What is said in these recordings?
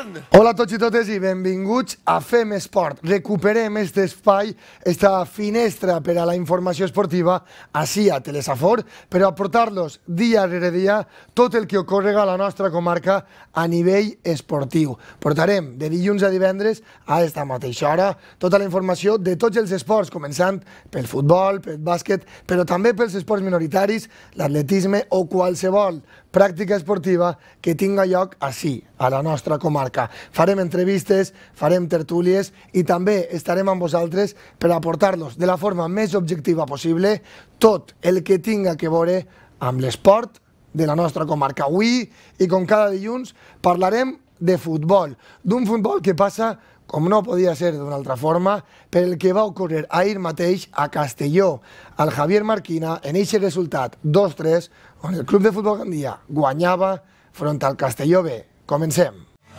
Hola a tots i totes i benvinguts a Fem Esport. Recuperem aquest espai, esta finestra per a la informació esportiva ací a Telesafor per aportar-los dia rere dia tot el que ocorrega a la nostra comarca a nivell esportiu. Portarem de dilluns a divendres a esta mateixa hora tota la informació de tots els esports, començant pel futbol, pel bàsquet, però també pels esports minoritaris, l'atletisme o qualsevol pràctica esportiva que tinga lloc ací, a la nostra comarca. Farem entrevistes, farem tertúlies i també estarem amb vosaltres per aportar-los de la forma més objectiva possible tot el que tinga que veure amb l'esport de la nostra comarca. Avui, i com cada dilluns, parlarem de futbol, d'un futbol que passa, com no podia ser d'una altra forma, per el que va ocórrer ahir mateix a Castelló, al Javier Marquina, en aquest resultat 2-3, on el Club de Futbol Gandia guanyava front al Castelló B. Comencem.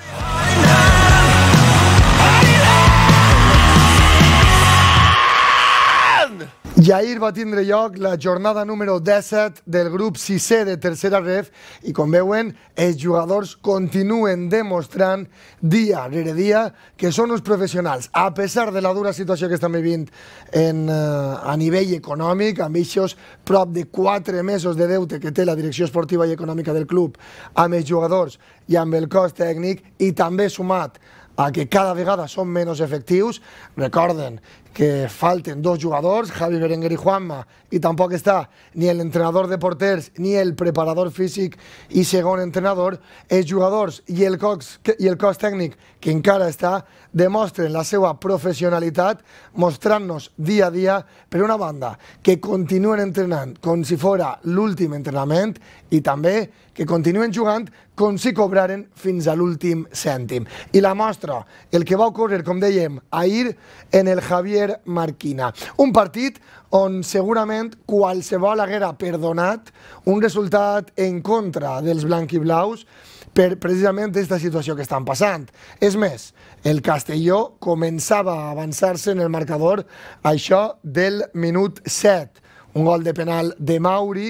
I ahir va tindre lloc la jornada número 17 del grup 6è de tercera ref i, com veuen, els jugadors continuen demostrant dia rere dia que són uns professionals, a pesar de la dura situació que estan vivint a nivell econòmic, amb aquests prop de 4 mesos de deute que té la direcció esportiva i econòmica del club amb els jugadors i amb el cos tècnic, i també sumat a que cada vegada són menys efectius. Recorden que falten 2 jugadors, Javi Berenguer i Juanma, i tampoc està ni l'entrenador de porters ni el preparador físic i segon entrenador. Els jugadors i el cos tècnic, que encara està, demostren la seva professionalitat, mostrant-nos dia a dia, per una banda, que continuen entrenant com si fora l'últim entrenament i també que continuen jugant com si cobraren fins a l'últim cèntim. I la mostra, el que va ocórrer, com dèiem, ahir en el Javier Marquina. Un partit on segurament qualsevol haguera perdonat un resultat en contra dels blanquiblaus per precisament aquesta situació que estan passant. És més, el Castelló començava a avançar-se en el marcador, això del minut 7. Un gol de penal de Mauri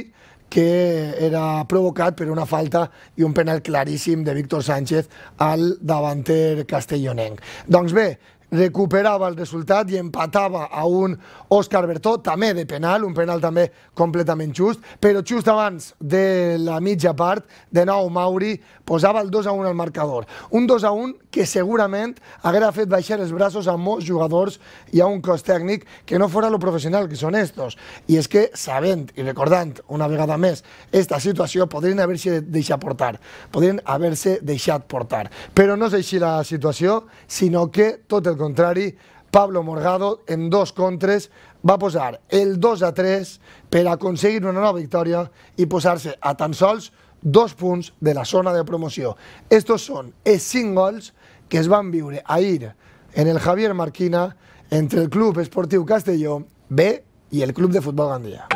que era provocat per una falta i un penal claríssim de Víctor Sánchez al davanter castellonenc. Doncs bé, recuperava el resultat i empatava a un Òscar Bertó, també de penal, un penal també completament just, però just abans de la mitja part, de nou Mauri posava el 2-1 al marcador. Un 2-1 que segurament haguera fet baixar els braços a molts jugadors i a un cos tècnic que no fora lo professional que són estos. I és que, sabent i recordant una vegada més esta situació, podrien haver-se deixat portar. Podrien haver-se deixat portar. Però no és així la situació, sinó que, tot el contrari, Pablo Morgado, en 2 contres, va posar el 2-3 per aconseguir una nova victòria i posar-se a tan sols 2 punts de la zona de promoció. Estos són els 5 gols que es van viure ahir en el Javier Marquina entre el Club Esportiu Castelló B i el Club de Futbol Gandia.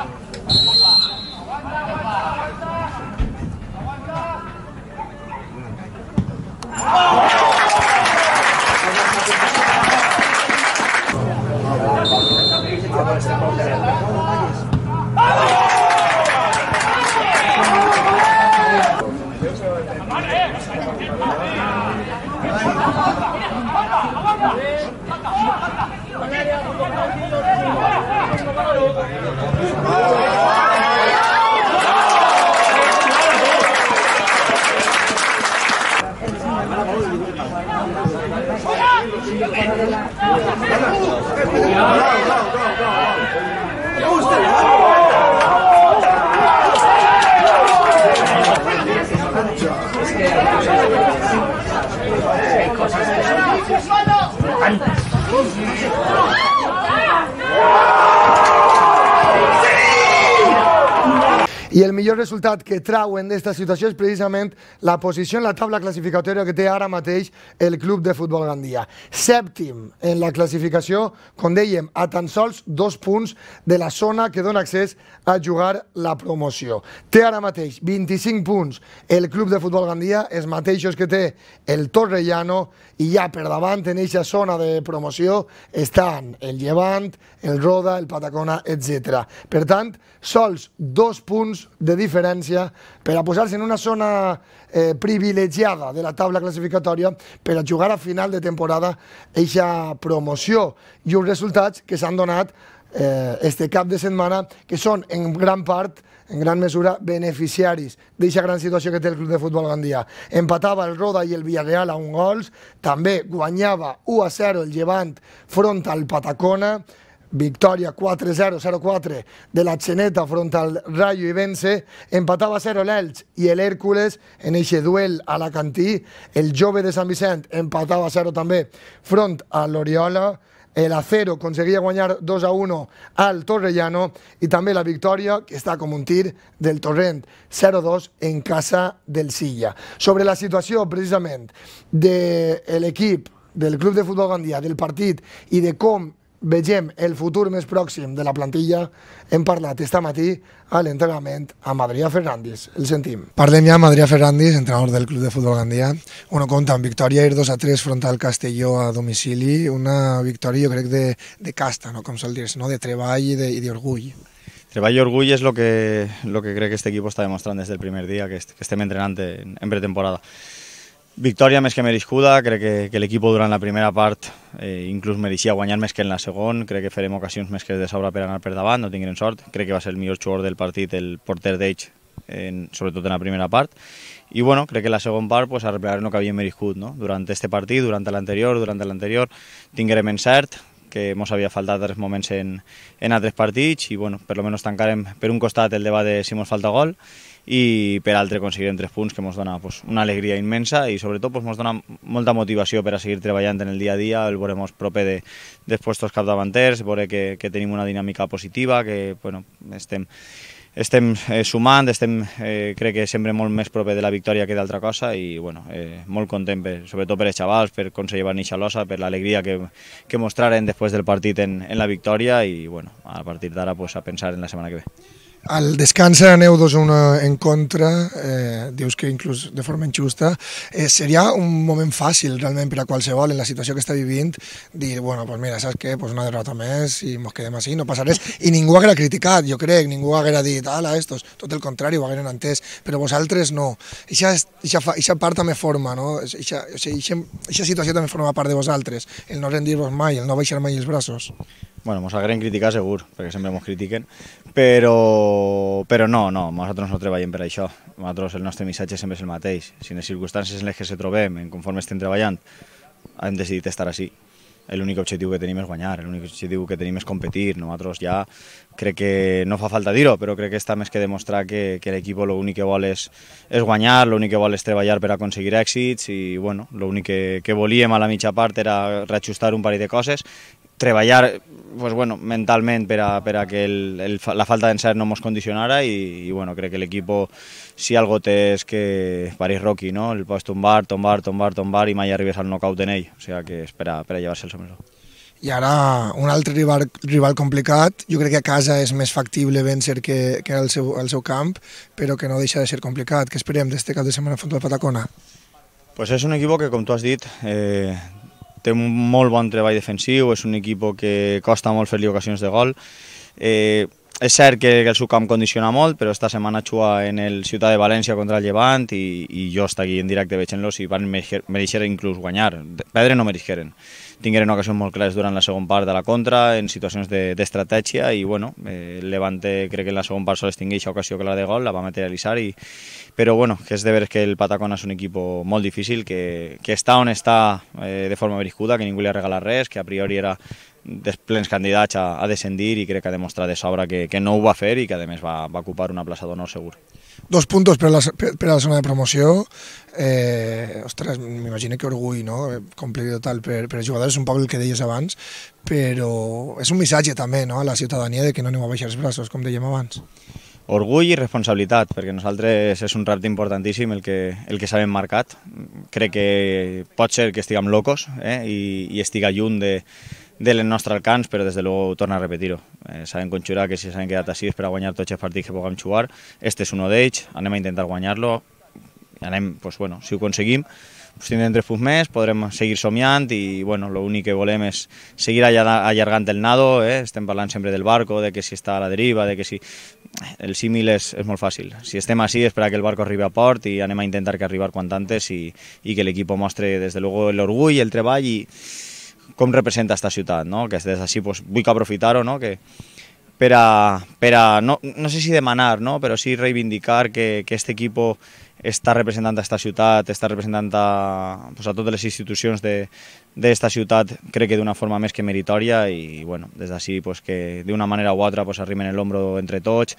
I el millor resultat que trauen d'esta situació és precisament la posició en la taula classificatòria que té ara mateix el Club de Futbol Gandia. 7è en la classificació, com dèiem, a tan sols 2 punts de la zona que dona accés a jugar la promoció. Té ara mateix 25 punts el Club de Futbol Gandia, els mateixos que té el Torrellano, i ja per davant en aquesta zona de promoció estan el Llevant, el Roda, el Patacona, etc. Per tant, sols 2 punts de diferència per a posar-se en una zona privilegiada de la taula classificatòria per a jugar a final de temporada eixa promoció i uns resultats que s'han donat este cap de setmana que són en gran part, en gran mesura, beneficiaris d'aquesta gran situació que té el Club de Futbol Gandia. Empatava el Roda i el Villarreal a 1 gols, també guanyava 1-0 el Llevant front al Patacona, victòria 4-0, 0-4 de la Xeneta front al Rayo Ibense, empatava 0 l'Elx i l'Hèrcules en eixe duel a Alacantí, el Jove de Sant Vicent empatava 0 també front a l'Oriola, el Acero aconseguia guanyar 2-1 al Torrellano i també la victòria, que està com un tir, del Torrent 0-2 en casa del Silla. Sobre la situació, precisament, de l'equip del Club de Futbol Gandia, del partit i de com vegem el futur més pròxim de la plantilla, hem parlat esta matí a l'entrenament amb Adrià Ferrandis. El sentim. Parlem ja amb Adrià Ferrandis, entrenador del Club de Futbol Gandia. Uno compta amb victòria 2-3 front al Castelló a domicili, una victòria jo crec de casta, no? Com sol dir-se, no? De treball i d'orgull. Treball i orgull és el que crec que este equip està demostrant des del primer dia que estem entrenant en pretemporada. Victòria més que merescuda, crec que l'equip durant la primera part inclús mereixia guanyar més que en la segona, crec que farem ocasions més que de sobra per anar per davant, no tinguem sort, crec que va ser el millor jugador del partit, el porter d'ells, sobretot en la primera part, i bueno, crec que la segona part pues, arreglarem el que havíem merescut, no? Durant este partit, durant l'anterior, tinguérem encert, que ens havia faltat altres moments en altres partits, i bueno, per almenys tancarem per un costat el debat de si ens falta gol, i per altre aconseguirem 3 punts que ens dona pues, una alegria immensa i sobretot ens dona molta motivació per a seguir treballant en el dia a dia, el veurem proper dels puestos capdavanters, veure que tenim una dinàmica positiva, que bueno, estem sumant, crec que sempre molt més proper de la victòria que d'altra cosa i bueno, molt content, sobretot per els xavals, per aconseguir néixer l'ossa, per l'alegria que mostraren després del partit en la victòria i bueno, a partir d'ara pues, a pensar en la setmana que ve. Al descans aneu 2-1 en contra, dius que inclús de forma injusta. Seria un moment fàcil realment per a qualsevol en la situació que està vivint dir, bueno, pues mira, saps què? Pues una derrota més i ens quedem així, no passa res. I ningú haguera criticat, jo crec, ningú haguera dit, ala, estos, tot el contrari, ho hagueren entès, però vosaltres no. Eixa part també forma, no? Eixa situació també forma part de vosaltres, el no rendir-vos mai, el no baixar mai els braços. Bueno, ens hagueren criticat segur, perquè sempre ens critiquen, però no, nosaltres no treballem per això. Nosaltres el nostre missatge sempre és el mateix. Si en les circumstàncies en les que se trobem, conforme estem treballant, hem decidit estar així. L'únic objectiu que tenim és guanyar, l'únic objectiu que tenim és competir. Nosaltres ja crec que no fa falta dir-ho, però crec que està més que demostrar que l'equip l'únic que vol és guanyar, l'únic que vol és treballar per aconseguir èxits i bueno, l'únic que volíem a la mitja part era reajustar un parell de coses, treballar pues, bueno, mentalment per a que la falta d'encert no ens condicionara i bueno, crec que l'equip si algo té és que pareix Rocky, no? El pots tombar i mai arribes al knockout en ell, o sigui que és per a llevar-se el sombrero. I ara un altre rival complicat, jo crec que a casa és més factible vèncer que al seu camp, però que no deixa de ser complicat. Què esperem d'este cap de setmana front al Patacona? Pues és un equip que, com tu has dit, té un molt bon treball defensiu, és un equip que costa molt fer-li ocasions de gol. És cert que el seu camp condiciona molt, però esta setmana juga en el Ciutat de València contra el Llevant i jo estic aquí en directe veient-los i van mereixer inclús guanyar. Perdre no mereixeren. Tingueren ocasions molt clares durant la segona part de la contra, en situacions d'estratègia i bueno, el Llevant crec que en la segona part sols tingué aquesta ocasió clara de gol, la va materialitzar però bueno, que és de veure que el Patacona és un equip molt difícil, que està on està de forma merescuda, que ningú li ha regalat res, que a priori era dels plens candidats a descendir i crec que ha demostrat de sobra que no ho va fer i que a més va ocupar una plaça d'honor segur. 2 puntos per a la zona de promoció. Ostres, m'imagino que orgull, no? Complet total per als jugadors, un poc el que deies abans, però és un missatge també, no? A la ciutadania de que no aneu a baixar els braços, com dèiem abans. Orgull i responsabilitat, perquè nosaltres és un repte importantíssim el que s'ha marcat. Crec que pot ser que estiguem locos i estiga lluny del nostre alcance, però des de luego torna a repetir-ho. Sabem conjurar que si s'han quedat així per a guanyar tots els partits que puguem jugar, este és un d'ells, anem a intentar guanyar-lo, anem, pues bueno, si ho aconseguim, pues tindrem 3 punts més, podrem seguir somiant i bueno, l'únic que volem és seguir allargant el nado, estem parlant sempre del barco, de que si està a la deriva, de que si... El símil és molt fàcil, si estem així és perquè el barco arribi a port i anem a intentar que arribar quant antes i que l'equip mostre des de luego l'orgull, el treball i com representa esta ciutat, no? Que des d'ací pues, vull que aprofitar-ho, no? Que per a no sé si demanar, no? Però sí reivindicar que este equipo està representant a esta ciutat, està representant a totes les institucions d'esta ciutat, crec que d'una forma més que meritòria i bueno, des d'ací pues, que d'una manera u altra pues, arriben l'hombro entre tots,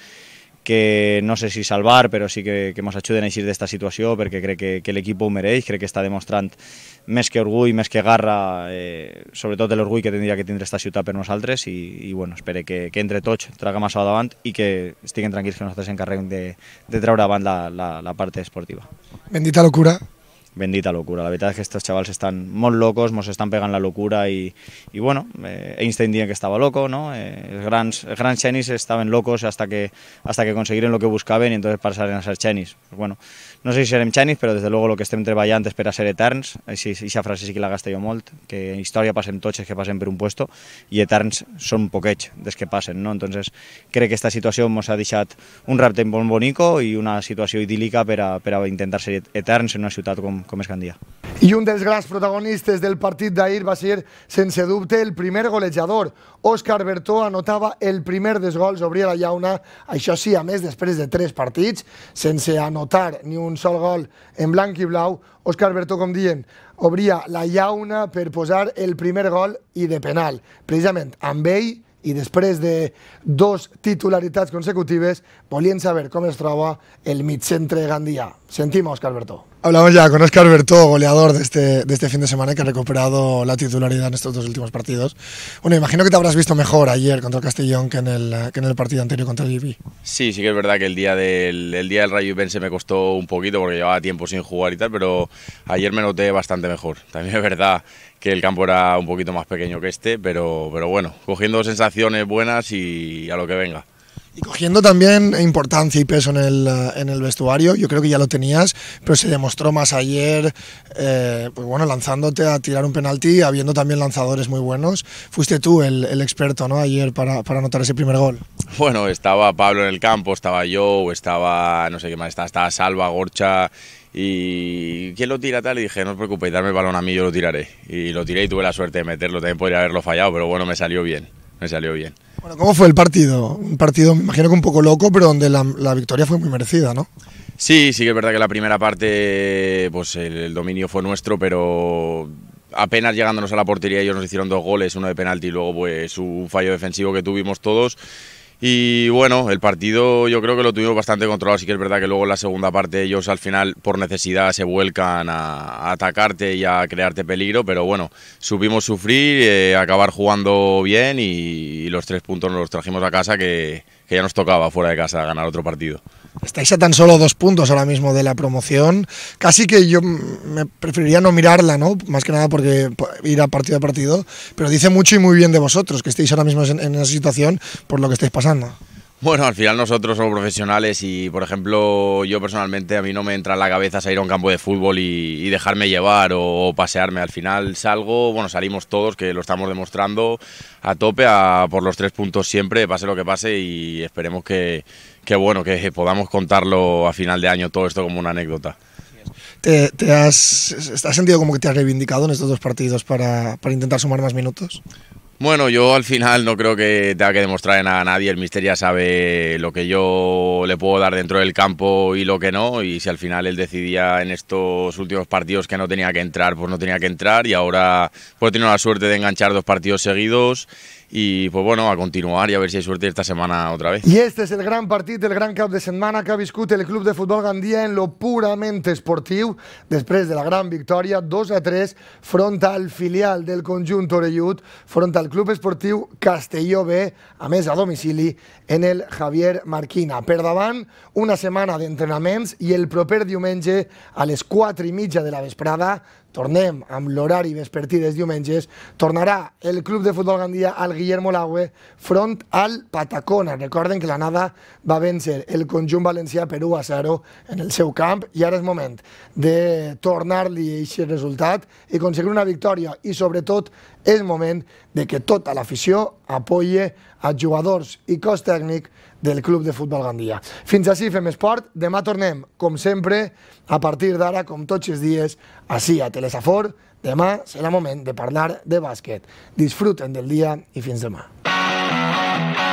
que no sé si salvar, però sí que ens ajuden a eixir d'esta situació perquè crec que l'equip ho mereix, crec que està demostrant més que orgull, més que garra, sobretot l'orgull que tindria que tindre esta ciutat per nosaltres i bueno, espero que entre tots traguem això davant i que estiguin tranquils que nosaltres s'encarreguem de treure davant la part esportiva. Bendita locura. Bendita locura, la veritat és que estos xavals estan molt locos, mos estan pegant la locura i bueno, Einstein deia que estava loco, no? Els grans xenis estaven locos hasta que aconseguiren lo que buscaven i entonces passaren a ser xenis. Pues bueno, no sé si serem xenis, però des de luego lo que estem treballant és per a ser eterns, aquesta frase sí que la gasto jo molt, que en història passem tots els que passen per un puesto i eterns són poquets des que passen, no? Entonces crec que esta situació ens ha deixat un repte molt bonico i una situació idíl·lica per a intentar ser eterns en una ciutat com és Gandia. I un dels grans protagonistes del partit d'ahir va ser, sense dubte, el primer golejador. Òscar Bertó anotava el primer dels gols, obria la llauna, això sí, a més, després de 3 partits, sense anotar ni un sol gol en blanc i blau. Òscar Bertó, com dient, obria la llauna per posar el primer gol i de penal. Precisament amb ell, i després de 2 titularitats consecutives, volien saber com es troba el migcentre gandià. Sentim a Óscar Bertó. Hablamos ya con Óscar Bertó, goleador de este fin de semana, que ha recuperado la titularidad en estos 2 últimos partidos. Bueno, imagino que te habrás visto mejor ayer contra el Castellón que en el partido anterior contra el Ibi. Sí, sí que es verdad que el día del Rayo Ibense me costó un poquito porque llevaba tiempo sin jugar y tal, pero ayer me noté bastante mejor. También es verdad que el campo era un poquito más pequeño que este, pero bueno, cogiendo sensaciones buenas y a lo que venga. Y cogiendo también importancia y peso en el vestuario, yo creo que ya lo tenías, pero se demostró más ayer, pues bueno, lanzándote a tirar un penalti, habiendo también lanzadores muy buenos. Fuiste tú el experto, ¿no? Ayer para anotar ese primer gol. Bueno, estaba Pablo en el campo, estaba yo, estaba, no sé qué más, estaba Salva, Gorcha. Y ¿quién lo tira tal? Y dije, no os preocupéis, darme el balón a mí, yo lo tiraré. Y lo tiré y tuve la suerte de meterlo, también podría haberlo fallado, pero bueno, me salió bien. Bueno, ¿cómo fue el partido? Un partido, me imagino que un poco loco, pero donde la victoria fue muy merecida, ¿no? Sí, sí que es verdad que la primera parte, pues el dominio fue nuestro, pero apenas llegándonos a la portería ellos nos hicieron 2 goles, uno de penalti y luego pues un fallo defensivo que tuvimos todos. Y bueno, el partido yo creo que lo tuvimos bastante controlado, sí que es verdad que luego en la segunda parte ellos al final por necesidad se vuelcan a atacarte y a crearte peligro, pero bueno, supimos sufrir, acabar jugando bien y los 3 puntos nos los trajimos a casa que ya nos tocaba fuera de casa ganar otro partido. Estáis a tan solo 2 puntos ahora mismo de la promoción, casi que yo me preferiría no mirarla, ¿no? Más que nada porque ir a partido, pero dice mucho y muy bien de vosotros, que estéis ahora mismo en esa situación por lo que estáis pasando. Bueno, al final nosotros somos profesionales y, por ejemplo, yo personalmente a mí no me entra en la cabeza salir a un campo de fútbol y dejarme llevar o pasearme. Al final salgo, bueno, salimos todos, que lo estamos demostrando a tope, por los 3 puntos siempre, pase lo que pase y esperemos que bueno, que podamos contarlo a final de año todo esto como una anécdota. ¿Has sentido como que te has reivindicado en estos 2 partidos para intentar sumar más minutos? Bueno, yo al final no creo que tenga que demostrar nada a nadie, el míster ya sabe lo que yo le puedo dar dentro del campo y lo que no, y si al final él decidía en estos últimos partidos que no tenía que entrar, pues no tenía que entrar, y ahora pues he tenido la suerte de enganchar 2 partidos seguidos y pues bueno, a continuar y a ver si hay suerte esta semana otra vez. I este és el gran partit, el gran cap de setmana que ha viscut el Club de Futbol Gandia en lo purament esportiu, després de la gran victòria 2-3 front al filial del conjunt orellut, front al Club Esportiu Castelló B, a més a domicili en el Javier Marquina. Per davant, una setmana d'entrenaments i el proper diumenge a les 4:30 de la vesprada tornem amb l'horari vespertí dels diumenges, tornarà el Club de Futbol Gandia al Guillermo Laue front al Patacona. Recorden que l'anada va vèncer el conjunt valencià per 1-0 en el seu camp i ara és moment de tornar-li aquest resultat i aconseguir una victòria i sobretot és moment de que tota l'afició apoye als jugadors i cos tècnic del Club de Futbol Gandia. Fins així fem esport, demà tornem, com sempre, a partir d'ara, com tots els dies, ací a Telesafor. Demà serà moment de parlar de bàsquet. Disfruten del dia i fins demà.